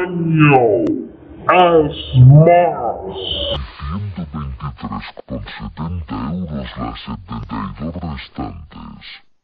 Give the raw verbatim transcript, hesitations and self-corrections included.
año. Es más. ciento veintitrés con setenta euros las setenta y dos restantes.